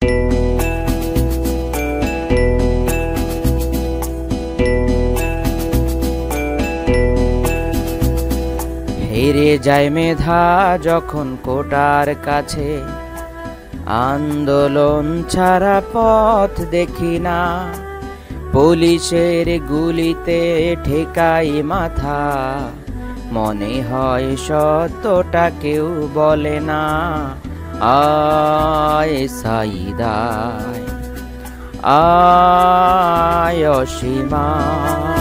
হেরে যায় মেধা যখন কোটার কাছে, আন্দোলন ছাড়া পথ দেখি না, পুলিশের গুলিতে ঠেকাই মাথা, মনে হয় সত্যটা কেউ বলে না। আয় সাইদায়, আয় অসীমায়,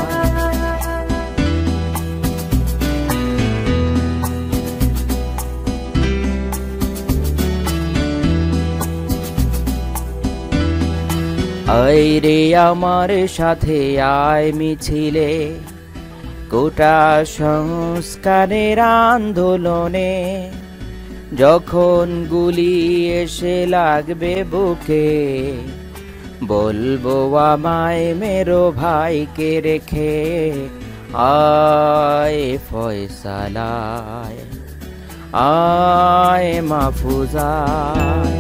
আয় রে আমার সাথে আয় মিছিলে, কোটা সংস্কারের আন্দোলনে, যখন গুলি এসে লাগবে বুকে, বলবো আমায় মেরো ভাইকে রেখে। আয় ফয়সালায়, আয় মাহফুজায়,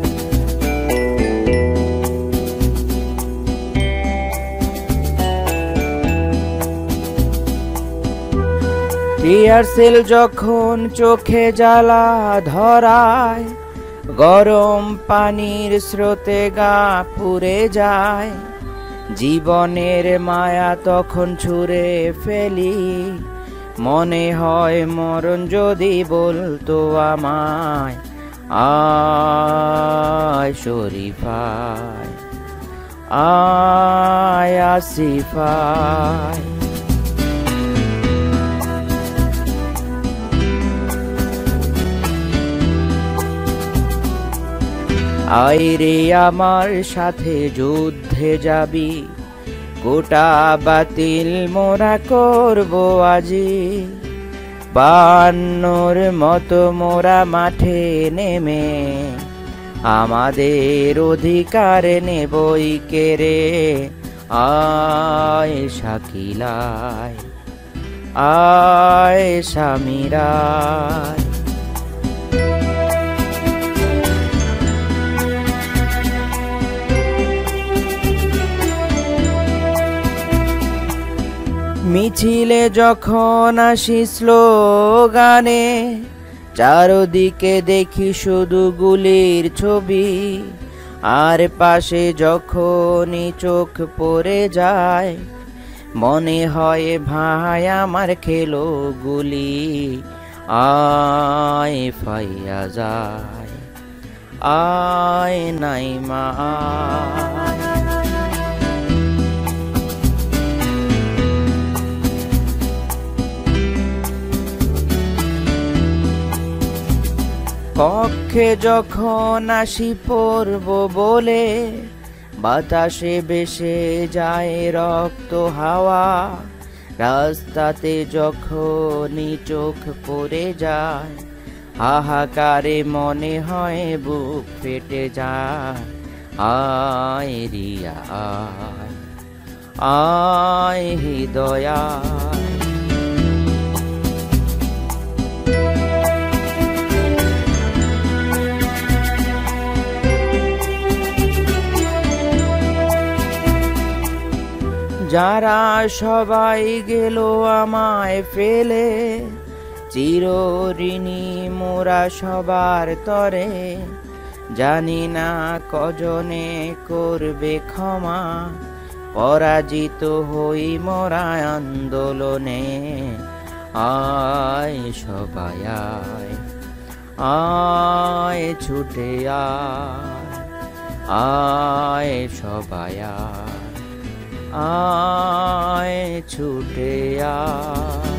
টিয়ারসেল যখন চোখে জ্বালা ধরায়, গরম পানির স্রোতে গা পুড়ে যায়, জীবনের মায়া তখন ছুঁড়ে ফেলি, মনে হয় মরণ যদি বলতো আমায়। আয় শরীফায়, আয় আসিফায়, আয় রে আমার সাথে যুদ্ধে যাবি, কোটা বাতিল মোরা করবো আজি, 52 মতো মোরা মাঠে নেমে, আমাদের অধিকার নেবই কেড়ে। আয় শাকিলায়, আয় সামিরায়, মিছিলে যখন আসি স্লোগানে, চারদিকে দেখি শুধু গুলির ছবি, আর পাশে যখনই চোখ পড়ে যায়, মনে হয় ভাই আমার খেলো গুলি। আয় ফাইয়াজায়, আয় নাইমা আয়, কক্ষে যখন আসি পড়ব বলে, বাতাসে ভেসে যায় রক্ত হাওয়া, রাস্তাতে যখনই চোখ পড়ে যায়, হাহাকারে মনে হয় বুক ফেটে যায়। আয় রিয়া আয়, আয় হৃদয়ায়, যারা সবাই গেল আমায় ফেলে, চিরঋণী মোরা সবার তরে, জানি না কজনে করবে ক্ষমা, পরাজিত হই মোরা আন্দোলনে। আয় সবাই আয়, আয় ছুটে আয়, আয় সবাই আয়, আয় ছুটে আয়।